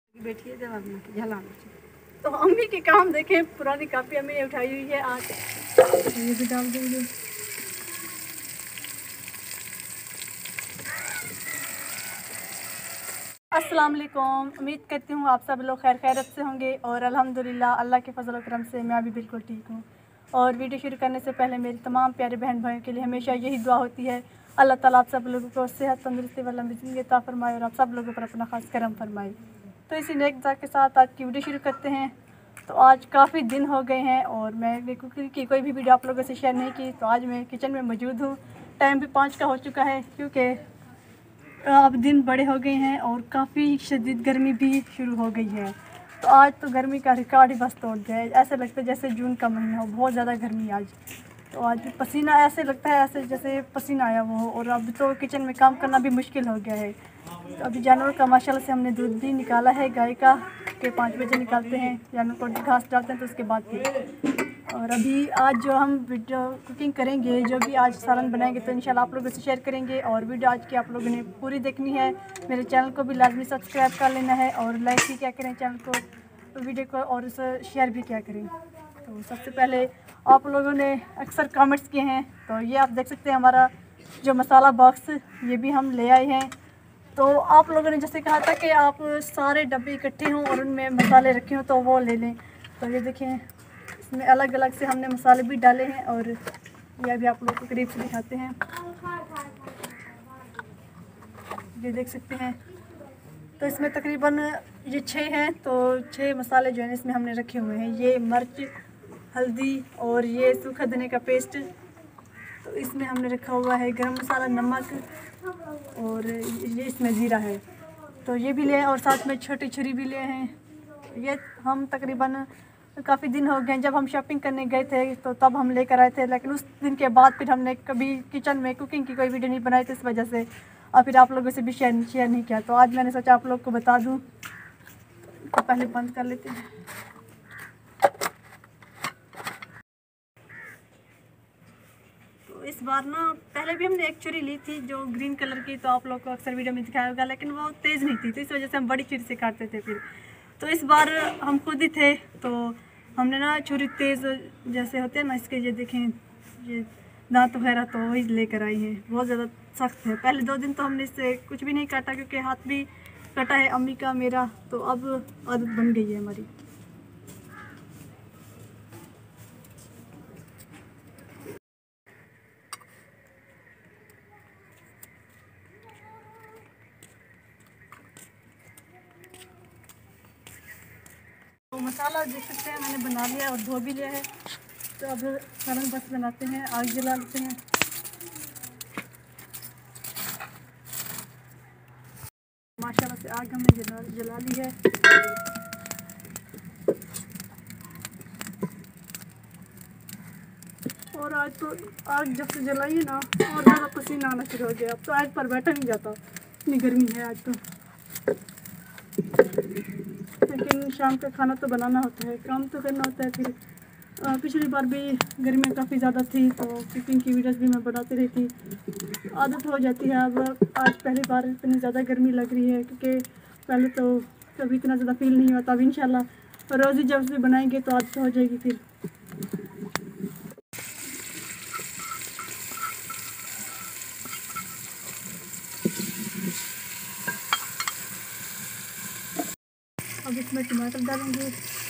बैठिए झला। तो अम्मी के काम देखें, पुरानी कापी अम्मी ने उठाई हुई है आज, ये भी डाल देंगे। अस्सलाम वालेकुम, उम्मीद करती हूँ आप सब लोग खैर खैरत से होंगे और अल्हम्दुलिल्लाह अल्लाह के फजल करम से मैं भी बिल्कुल ठीक हूँ। और वीडियो शुरू करने से पहले मेरी तमाम प्यारे बहन भाइयों के लिए हमेशा यही दुआ होती है, अल्लाह ताला आप सब लोगों को सेहत तंदुरुस्ती वाला ज़िंदगी अता फरमाए और आप सब लोगों पर अपना खास करम फरमाए। तो इसी नेक दुआ के साथ आज की वीडियो शुरू करते हैं। तो आज काफ़ी दिन हो गए हैं और मैं कुकिंग की कोई भी वीडियो आप लोगों से शेयर नहीं की। तो आज मैं किचन में मौजूद हूँ। टाइम भी 5 का हो चुका है क्योंकि अब दिन बड़े हो गए हैं और काफ़ी शदीद गर्मी भी शुरू हो गई है। तो आज तो गर्मी का रिकॉर्ड ही बस तोड़ दिया है। ऐसे लगता है जैसे जून का महीना हो, बहुत ज़्यादा गर्मी आज। तो आज पसीना ऐसे लगता है ऐसे जैसे पसीना आया वो हो। और अब तो किचन में काम करना भी मुश्किल हो गया है। तो अभी जानवर का माशाल्लाह से हमने दूध भी निकाला है गाय का, के 5 बजे निकालते हैं, जानवर को घास डालते हैं तो उसके बाद फिर। और अभी आज जो हम वीडियो कुकिंग करेंगे, जो भी आज सालन बनाएंगे तो इंशाल्लाह आप लोगों से शेयर करेंगे। और वीडियो आज की आप लोगों ने पूरी देखनी है। मेरे चैनल को भी लाजमी सब्सक्राइब कर लेना है और लाइक भी क्या करें चैनल को, तो वीडियो को, और उसे शेयर भी क्या करें। तो सबसे पहले आप लोगों ने अक्सर कमेंट्स किए हैं, तो ये आप देख सकते हैं हमारा जो मसाला बॉक्स ये भी हम ले आए हैं। तो आप लोगों ने जैसे कहा था कि आप सारे डब्बे इकट्ठे हों और उनमें मसाले रखे हों तो वो ले लें। तो ये देखें, इसमें अलग अलग से हमने मसाले भी डाले हैं और ये भी आप लोग को करीब से दिखाते हैं। ये देख सकते हैं, तो इसमें तकरीबन ये 6 हैं। तो 6 मसाले जो हैं इसमें हमने रखे हुए हैं। ये मिर्च, हल्दी और ये सूखा धनिया का पेस्ट। तो इसमें हमने रखा हुआ है गरम मसाला, नमक और ये इसमें ज़ीरा है। तो ये भी ले, और साथ में छोटी छुरी भी ले हैं। ये हम तकरीबन काफ़ी दिन हो गए, जब हम शॉपिंग करने गए थे तो तब हम लेकर आए थे, लेकिन उस दिन के बाद फिर हमने कभी किचन में कुकिंग की कोई वीडियो नहीं बनाई थी इस वजह से, और फिर आप लोगों से भी शेयर नहीं किया। तो आज मैंने सोचा आप लोग को बता दूँ। तो पहले बंद कर लेते हैं। तो इस बार ना, पहले भी हमने एक छुरी ली थी जो ग्रीन कलर की, तो आप लोग को अक्सर वीडियो में दिखाया होगा, लेकिन वो तेज़ नहीं थी तो इस वजह से हम बड़ी छुरी से काटते थे फिर। तो इस बार हम खुद ही थे तो हमने ना छुरी तेज़ जैसे होते हैं ना, इसके ये देखें ये दांत वगैरह तो वही लेकर आई हैं। बहुत ज़्यादा सख्त है। पहले 2 दिन तो हमने इससे कुछ भी नहीं काटा क्योंकि हाथ भी कटा है अम्मी का, मेरा, तो अब आदत बन गई है हमारी। तो मसाला देख सकते हैं मैंने बना लिया और धो भी लिया है। तो अब सालन बस बनाते हैं, आग जला लेते हैं। माशाल्लाह से आग हमने जला ली है। और आज तो आग जब से जलाई है ना, और ज़्यादा पसीना आना शुरू हो गया। अब तो आग पर बैठा नहीं जाता, इतनी गर्मी है आज तो। लेकिन शाम का खाना तो बनाना होता है, काम तो करना होता है। फिर पिछली बार भी गर्मियाँ काफ़ी ज़्यादा थी तो कुकिंग की वीडियोस भी मैं बनाती रही थी, आदत हो जाती है। अब आज पहली बार इतनी ज़्यादा गर्मी लग रही है क्योंकि पहले तो कभी इतना ज़्यादा फील नहीं होता। अब इंशाल्लाह रोज़ ही जब से बनाएंगे तो आदत हो जाएगी फिर। अब इसमें टमाटर डालेंगे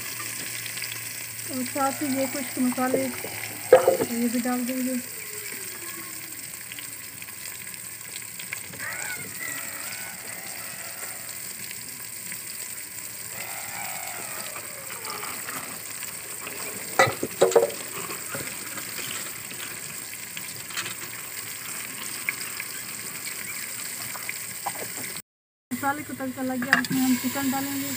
और साथ ही ये कुछ मसाले ये भी डाल देंगे। मसाले को तड़का लग गया, उसमें हम चिकन डालेंगे।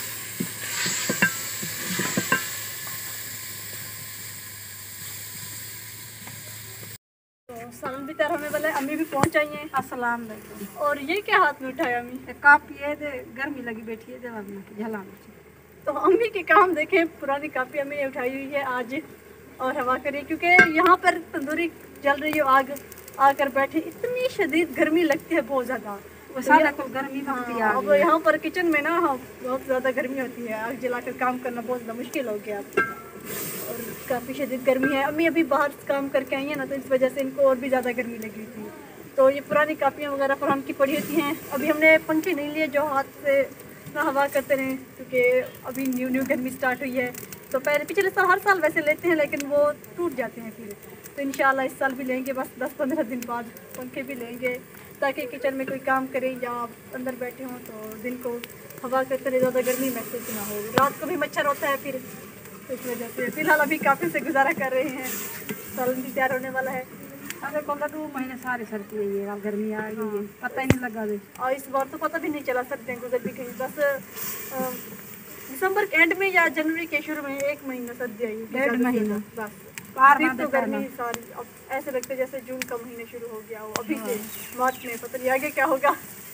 तो सालन भी तैयार होने वाला है, अम्मी भी पहुंच आई हैं। अस्सलाम वालेकुम। और ये क्या हाथ में उठाया अम्मी? कापी है दे, गर्मी लगी बैठी है झला। तो अम्मी के काम देखें, पुरानी कापी अम्मी ने उठाई हुई है आज और हवा करिए क्योंकि यहाँ पर तंदूरी जल रही है, आग आकर बैठे। इतनी शदीद गर्मी लगती है बहुत ज़्यादा। वो सादा को गर्मी लगती है। अब यहाँ पर किचन में ना बहुत ज़्यादा गर्मी होती है, आग जलाकर काम करना बहुत ज़्यादा मुश्किल हो गया अब, और काफ़ी शदीद गर्मी है। अम्मी अभी बाहर काम करके आई है ना, तो इस वजह से इनको और भी ज़्यादा गर्मी लगी थी। तो ये पुरानी कापियाँ वगैरह फरहान की पड़ी होती हैं। अभी हमने पंखे नहीं लिए जो हाथ से ना हवा करते रहें, क्योंकि अभी न्यू गर्मी स्टार्ट हुई है। तो पहले पिछले साल हर साल वैसे लेते हैं, लेकिन वो टूट जाते हैं फिर। तो इंशाल्लाह इस साल भी लेंगे, बस 10-15 दिन बाद पंखे भी लेंगे, ताकि किचन में कोई काम करें या अंदर बैठे हों तो दिन को हवा करते रहे, ज़्यादा गर्मी महसूस ना हो। रात को भी मच्छर होता है फिर, इस वजह से फ़िलहाल अभी काफ़ी से गुजारा कर रहे हैं। सालन भी तैयार होने वाला है। अरे कमरा 2 महीने सारे सर्दी है, ये अब गर्मी आ गई है, पता ही नहीं लगा दे। और इस बार तो पता भी नहीं चला सर्दियाँ गुजर भी गई, बस दिसंबर के एंड में या जनवरी के शुरू में 1 महीना सर्दी आई, 1.5 महीना बस। बाहर फिर ना तो देखा गर्मी ना। सारी अब ऐसे लगता है जैसे जून का महीना शुरू हो गया हो अभी से, मार्च में पता नहीं आगे क्या होगा।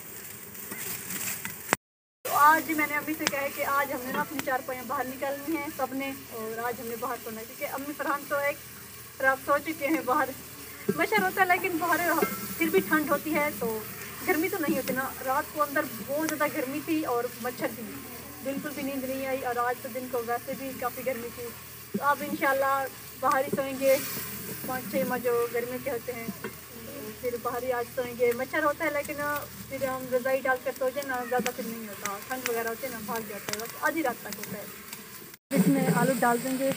तो आज मैंने अम्मी से कहा है कि आज हमने ना अपनी चारपाइयाँ बाहर निकालनी है सबने, और आज हमने बाहर सोना है, क्योंकि अम्मी फरहान तो एक रात सो चुके हैं। बाहर मच्छर होता है, लेकिन बाहर फिर भी ठंड होती है, तो गर्मी तो नहीं होती ना। रात को अंदर बहुत ज़्यादा गर्मी थी और मच्छर थी, बिल्कुल भी नींद नहीं आई, और आज तो दिन को वैसे भी काफ़ी गर्मी थी। तो अब इंशाल्लाह बाहर ही सोएंगे, 5-6 माह जो गर्मी के होते हैं, तो फिर बाहर ही आज सोएंगे। मच्छर होता है, लेकिन फिर हम रज़ाई डाल कर सो जाए ना, ज़्यादा फिर नहीं होता, ठंड वगैरह होती है ना, भाग जाता है, बस आधी रात तक होता है। इसमें आलू डाल देंगे।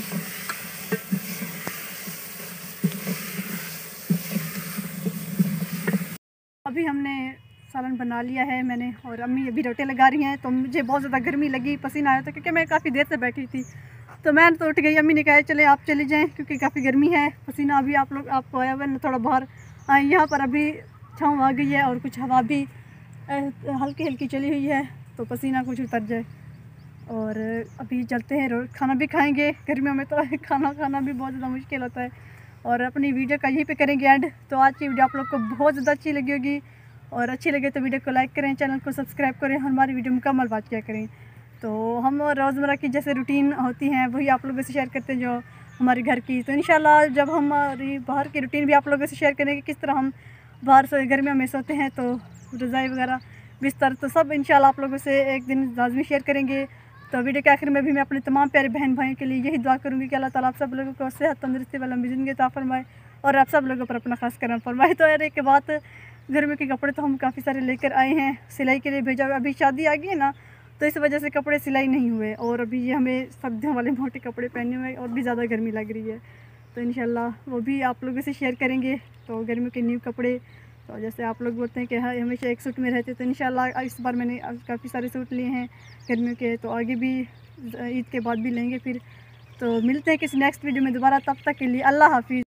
अभी हमने सालन बना लिया है मैंने, और अम्मी अभी रोटी लगा रही हैं। तो मुझे बहुत ज़्यादा गर्मी लगी, पसीना आया था, क्योंकि मैं काफ़ी देर से बैठी थी। तो मैं तो उठ गई, अम्मी ने कहा चले आप चले जाएं, क्योंकि काफ़ी गर्मी है, पसीना अभी आपको आया हुआ है ना, थोड़ा बाहर यहाँ पर अभी छाँव आ गई है, और कुछ हवा भी हल्की हल्की चली हुई है, तो पसीना कुछ उतर जाए। और अभी चलते हैं, खाना भी खाएँगे। गर्मियों में तो खाना खाना भी बहुत ज़्यादा मुश्किल होता है। और अपनी वीडियो का यहीं पे करेंगे एंड। तो आज की वीडियो आप लोग को बहुत ज़्यादा अच्छी लगी होगी, और अच्छी लगे तो वीडियो को लाइक करें, चैनल को सब्सक्राइब करें, हमारी वीडियो मुकम्मल बात किया करें। तो हम रोज़मर्रा की जैसे रूटीन होती हैं वही आप लोगों से शेयर करते हैं, जो हमारे घर की। तो इंशाल्लाह जब हमारी बाहर की रूटीन भी आप लोगों से शेयर करेंगे, किस तरह हम बाहर से गर्मियों में सोते हैं, तो रज़ाई वगैरह बिस्तर तो सब इंशाल्लाह आप लोगों से एक दिन लाज़मी शेयर करेंगे। तो वीडियो के आखिर में भी मैं अपने तमाम प्यारे बहन भाइयों के लिए यही दुआ करूँगी कि अल्लाह ताला आप सब लोगों को सेहत तंदुरुस्ती वाला ज़िंदगी अता फरमाए, और आप सब लोगों पर अपना खास करम फरमाए। तो यार एक बात, गर्मी के कपड़े तो हम काफ़ी सारे लेकर आए हैं, सिलाई के लिए भेजा हुआ। अभी शादी आ गई है ना, तो इस वजह से कपड़े सिलाई नहीं हुए, और अभी ये हमें सर्दियों वाले मोटे कपड़े पहने हुए और भी ज़्यादा गर्मी लग रही है। तो इंशाल्लाह वो भी आप लोगों से शेयर करेंगे। तो गर्मियों के न्यू कपड़े, तो जैसे आप लोग बोलते हैं कि हाँ हमेशा एक सूट में रहते, तो इंशाल्लाह इस बार मैंने काफ़ी सारे सूट लिए हैं गर्मियों के, तो आगे भी ईद के बाद भी लेंगे फिर। तो मिलते हैं किसी नेक्स्ट वीडियो में दोबारा, तब तक के लिए अल्लाह हाफिज़।